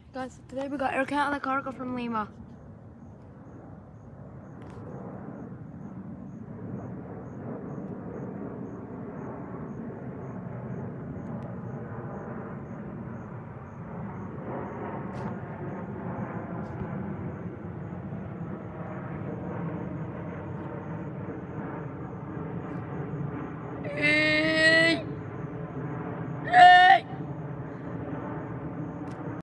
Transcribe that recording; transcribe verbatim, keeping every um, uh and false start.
Guys, today we got air count on the cargo from Lima.